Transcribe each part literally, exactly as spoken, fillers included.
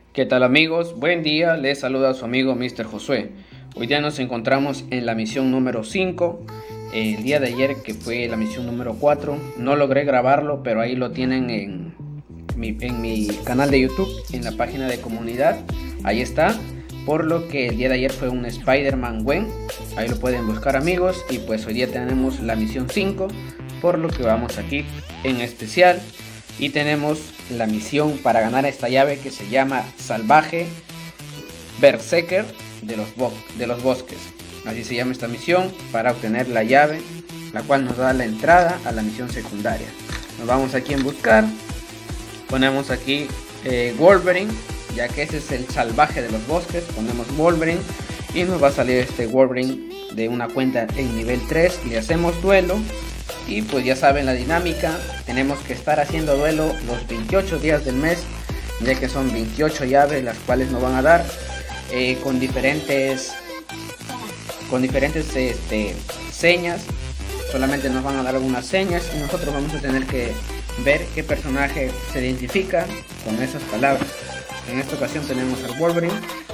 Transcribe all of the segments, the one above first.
¿Qué tal amigos? Buen día, les saluda a su amigo míster Josué. Hoy día nos encontramos en la misión número cinco. El día de ayer, que fue la misión número cuatro, no logré grabarlo, pero ahí lo tienen en mi, en mi canal de YouTube, en la página de comunidad. Ahí está. Por lo que el día de ayer fue un Spider-Man Gwen. Ahí lo pueden buscar amigos. Y pues hoy día tenemos la misión cinco. Por lo que vamos aquí en especial. Y tenemos la misión para ganar esta llave que se llama Salvaje Berserker de los, bo de los bosques. Así se llama esta misión, para obtener la llave, la cual nos da la entrada a la misión secundaria. Nos vamos aquí en buscar. Ponemos aquí eh, Wolverine, ya que ese es el salvaje de los bosques. Ponemos Wolverine y nos va a salir este Wolverine de una cuenta en nivel tres. Le hacemos duelo. Y pues ya saben la dinámica, tenemos que estar haciendo duelo los veintiocho días del mes, ya que son veintiocho llaves las cuales nos van a dar eh, con diferentes con diferentes este, señas. Solamente nos van a dar algunas señas y nosotros vamos a tener que ver qué personaje se identifica con esas palabras. En esta ocasión tenemos al Wolverine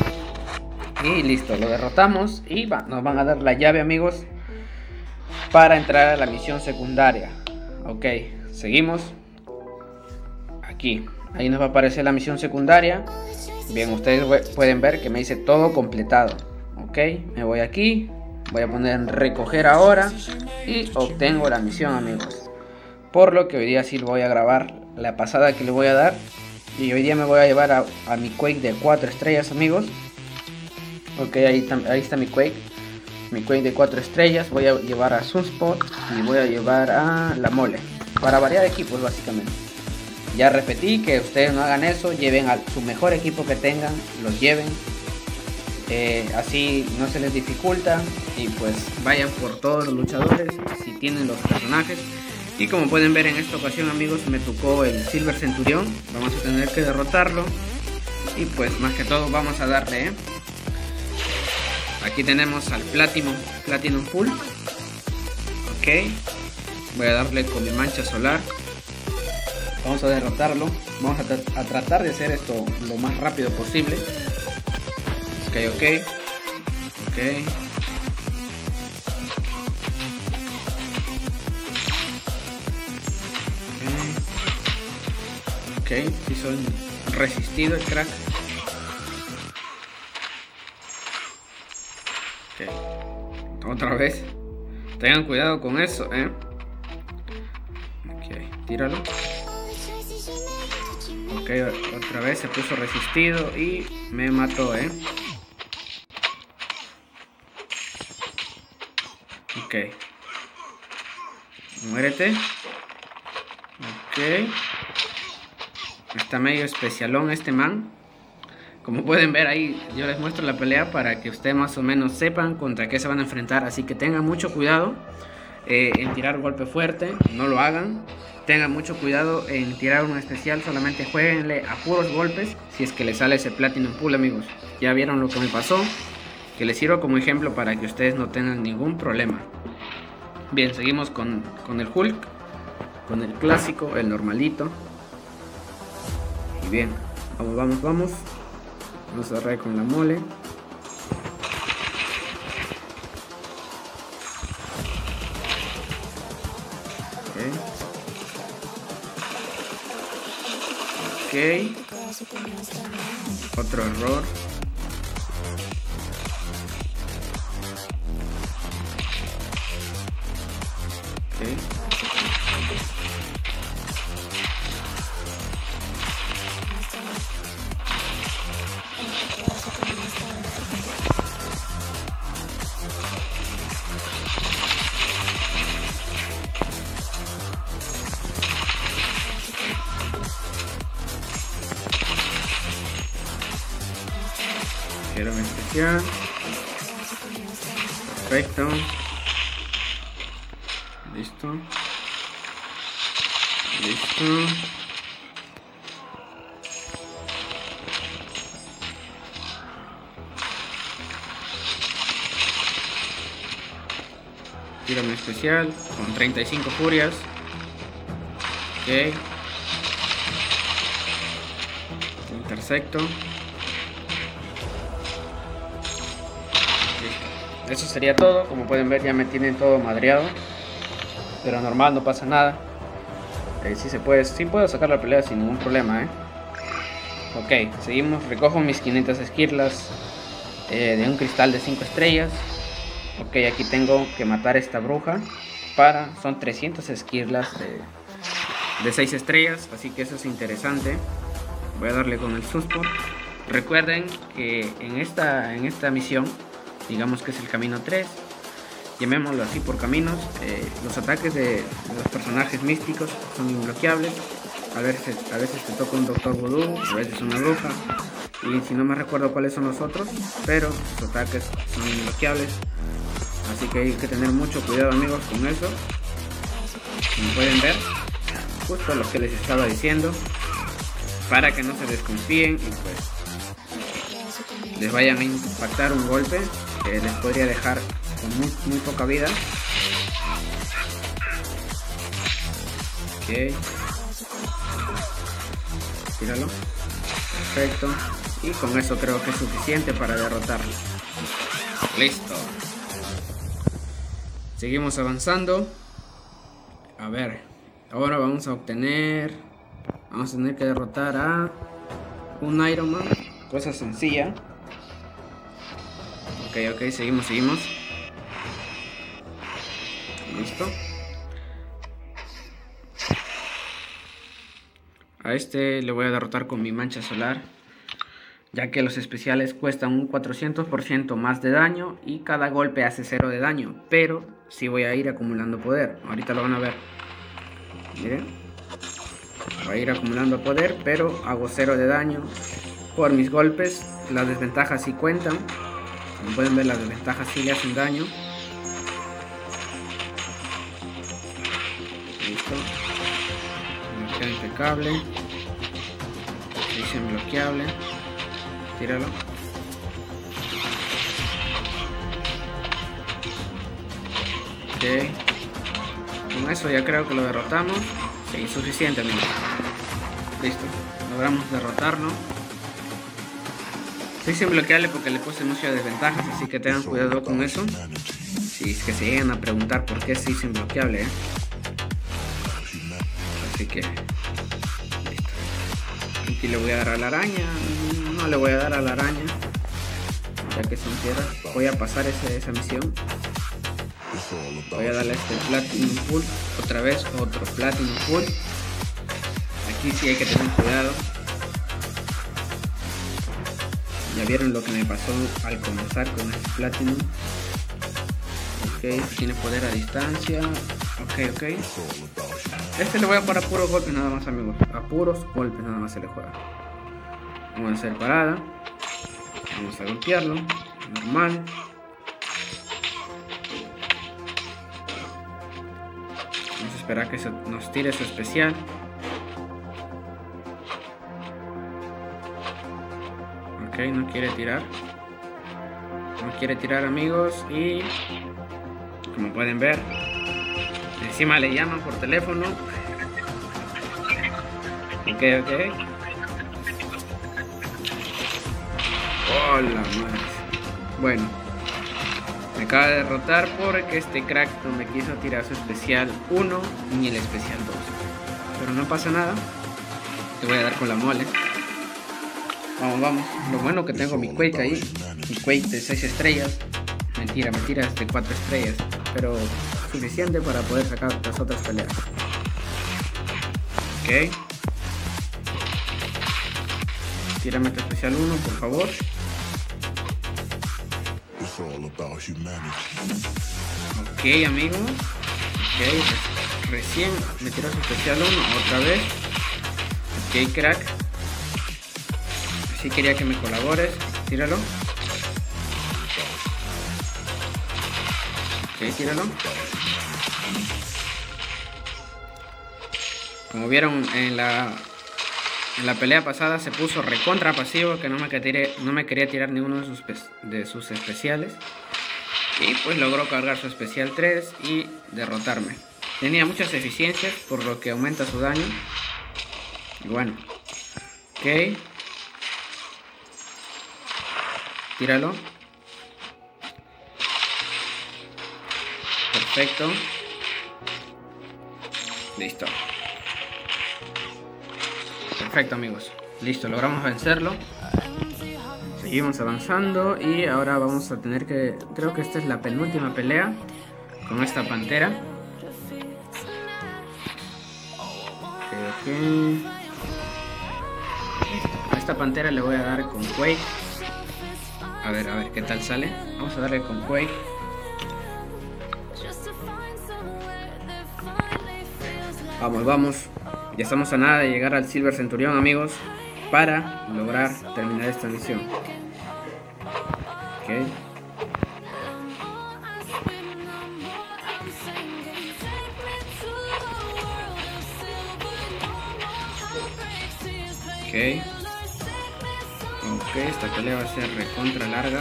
y listo, lo derrotamos y va, nos van a dar la llave amigos, para entrar a la misión secundaria. Ok, seguimos aquí. Ahí nos va a aparecer la misión secundaria. Bien, ustedes pueden ver que me dice todo completado. Ok, me voy aquí, voy a poner en recoger ahora y obtengo la misión amigos. Por lo que hoy día sí voy a grabar la pasada que le voy a dar. Y hoy día me voy a llevar a, a mi Quake de cuatro estrellas amigos. Ok, ahí, ahí está mi Quake. Mi Quake de cuatro estrellas. Voy a llevar a Sunspot y voy a llevar a la Mole, para variar equipos básicamente. Ya repetí que ustedes no hagan eso, lleven a su mejor equipo que tengan, los lleven, eh, así no se les dificulta y pues vayan por todos los luchadores si tienen los personajes. Y como pueden ver en esta ocasión amigos, me tocó el Silver Centurión. Vamos a tener que derrotarlo y pues más que todo vamos a darle ¿eh? Aquí tenemos al Platinum, Platinum Pool. Ok. Voy a darle con mi mancha solar. Vamos a derrotarlo. Vamos a, tra a tratar de hacer esto lo más rápido posible. Ok, ok. Ok. Ok. Ok. Hizo resistido el crack. Okay. Otra vez. Tengan cuidado con eso, ¿eh? Ok, tíralo. Ok, otra vez se puso resistido y me mató, ¿eh? Ok. Muérete. Ok. Está medio especialón este man. Como pueden ver ahí, yo les muestro la pelea para que ustedes más o menos sepan contra qué se van a enfrentar. Así que tengan mucho cuidado eh, en tirar golpe fuerte, no lo hagan. Tengan mucho cuidado en tirar un especial, solamente jueguenle a puros golpes si es que les sale ese Platinum Pool amigos. Ya vieron lo que me pasó, que les sirvo como ejemplo para que ustedes no tengan ningún problema. Bien, seguimos con, con el Hulk, con el clásico, el normalito. Y bien, vamos, vamos, vamos. Vamos a cerrar con la Mole. Ok. Ok. Otro error. Ok. Quiero un especial. Perfecto. Listo. Listo. Tírame especial con treinta y cinco furias. Ok. Perfecto. Listo. Eso sería todo. Como pueden ver, ya me tienen todo madreado. Pero normal, no pasa nada. Eh, sí se puede, sí puedo sacar la pelea sin ningún problema, ¿eh? Ok, seguimos. Recojo mis quinientas esquirlas eh, de un cristal de cinco estrellas. Ok, aquí tengo que matar a esta bruja. Para, son trescientas esquirlas de, de seis estrellas. Así que eso es interesante. Voy a darle con el suspo. Recuerden que en esta, en esta misión, digamos que es el camino tres, llamémoslo así por caminos, eh, los ataques de, de los personajes místicos son inbloqueables. A veces, a veces te toca un doctor vudú, a veces una bruja, y si no me recuerdo cuáles son los otros, pero los ataques son inbloqueables. Así que hay que tener mucho cuidado, amigos, con eso. Como pueden ver, justo lo que les estaba diciendo, para que no se desconfíen y pues les vayan a impactar un golpe que les podría dejar con muy, muy poca vida. Ok, tíralo. Perfecto. Y con eso creo que es suficiente para derrotarlo. Listo. Seguimos avanzando. A ver, ahora vamos a obtener, vamos a tener que derrotar a un Iron Man. Cosa sencilla. Ok, ok, seguimos, seguimos. Listo. A este le voy a derrotar con mi mancha solar, ya que los especiales cuestan un cuatrocientos por ciento más de daño y cada golpe hace cero de daño, pero sí voy a ir acumulando poder. Ahorita lo van a ver. Miren, voy a ir acumulando poder, pero hago cero de daño por mis golpes. Las desventajas sí cuentan. Como pueden ver, las desventajas sí le hacen daño. Listo. Bloqueo impecable. Visión bloqueable. Tíralo. Ok. Con eso ya creo que lo derrotamos. Sí, suficiente, amigos. Listo. Logramos derrotarlo. Soy bloqueable porque le puse muchas desventajas, así que tengan cuidado con eso. Si es que se llegan a preguntar por qué se hizo bloqueable, ¿eh? Así que listo. Aquí le voy a dar a la araña. No le voy a dar a la araña, ya que son tierras. Voy a pasar ese, esa misión. Voy a darle este Platinum Full. Otra vez otro Platinum Full. Aquí sí hay que tener cuidado. Ya vieron lo que me pasó al comenzar con este Platinum. Ok, tiene poder a distancia. Ok, ok. Este le voy a jugar a puros golpes nada más, amigos. A puros golpes nada más se le juega. Vamos a hacer parada. Vamos a golpearlo. Normal. Vamos a esperar que se nos tire su especial. Ok, no quiere tirar. No quiere tirar, amigos. Y como pueden ver, encima le llaman por teléfono. Ok, ok. Hola, madre. Bueno, me acaba de derrotar porque este crack no me quiso tirar su especial uno ni el especial dos. Pero no pasa nada. Te voy a dar con la mole. Vamos, vamos. Lo bueno que tengo mi Quake ahí. Mi Quake de seis estrellas. Mentira, mentira, es de cuatro estrellas. Pero suficiente para poder sacar las otras peleas. Ok. Tírame tu especial uno, por favor. Ok, amigos. Ok, recién me tiró su especial uno. Otra vez. Ok, crack. Si quería que me colabores, tíralo. Ok, tíralo. Como vieron en la en la pelea pasada, se puso recontra pasivo, que no me, tiré, no me quería tirar ninguno de sus, de sus especiales. Y pues logró cargar su especial tres y derrotarme. Tenía muchas eficiencias, por lo que aumenta su daño. Y bueno, ok. tíralo. Perfecto. Listo. Perfecto, amigos. Listo, logramos vencerlo. Seguimos avanzando y ahora vamos a tener que... Creo que esta es la penúltima pelea con esta pantera. Okay, okay. A esta pantera le voy a dar con Quake. A ver, a ver qué tal sale. Vamos a darle con Quake. Vamos, vamos. Ya estamos a nada de llegar al Silver Centurión, amigos, para lograr terminar esta misión. Ok. Ok. Ok, esta pelea va a ser recontra larga.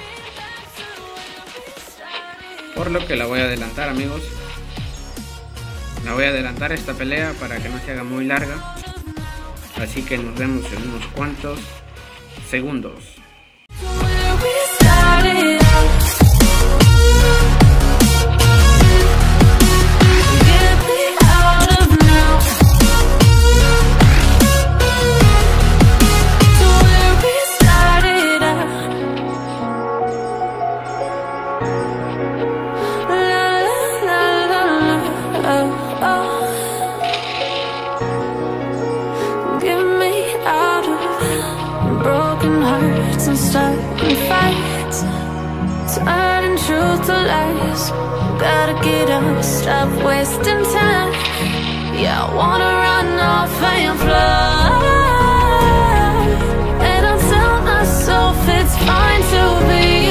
Por lo que la voy a adelantar, amigos. La voy a adelantar esta pelea para que no se haga muy larga. Así que nos vemos en unos cuantos segundos. And starting fights, turning truth to lies. Gotta get up, stop wasting time. Yeah, I wanna run off and fly. And I'll tell myself it's fine to be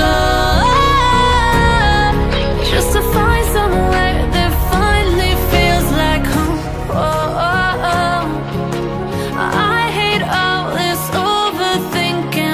alone, just to find somewhere that finally feels like home. Oh, oh, oh. I hate all this overthinking.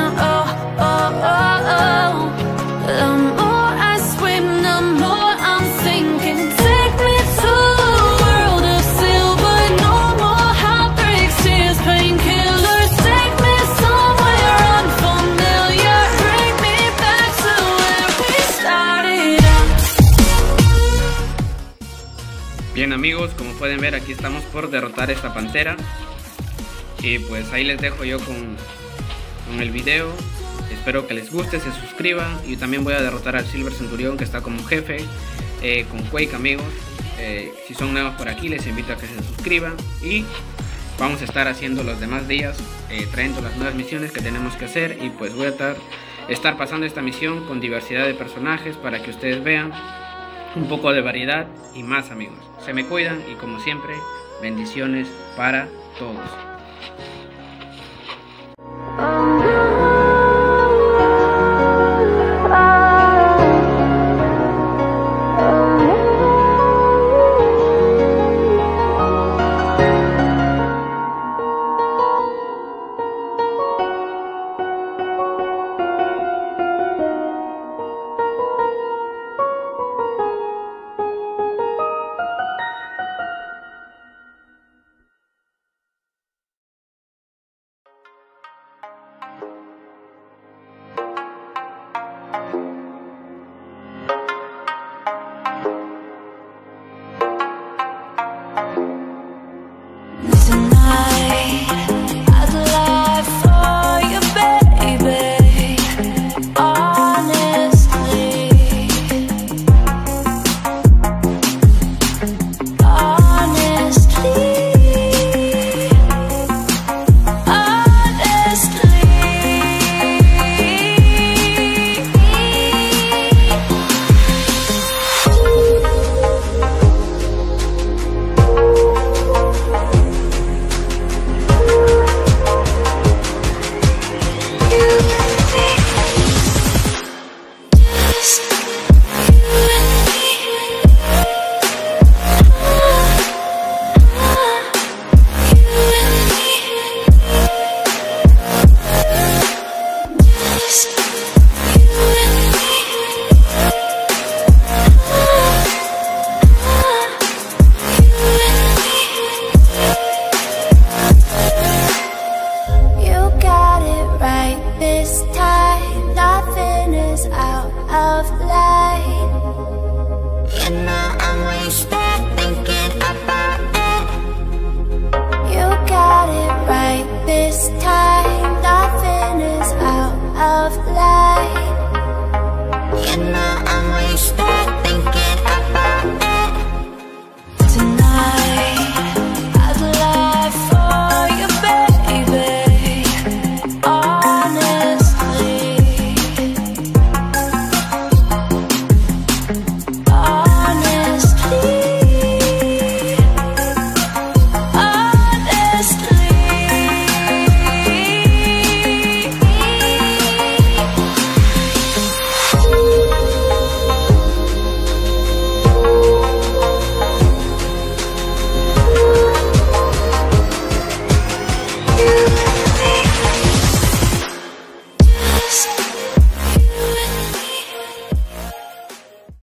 Bien, amigos, como pueden ver, aquí estamos por derrotar esta pantera. Y pues ahí les dejo yo con, con el video. Espero que les guste, se suscriban. Y también voy a derrotar al Silver Centurión, que está como jefe, eh, con Quake, amigos. eh, Si son nuevos por aquí, les invito a que se suscriban. Y vamos a estar haciendo los demás días, eh, trayendo las nuevas misiones que tenemos que hacer. Y pues voy a estar, estar pasando esta misión con diversidad de personajes para que ustedes vean un poco de variedad y más, amigos. Se me cuidan y como siempre, bendiciones para todos.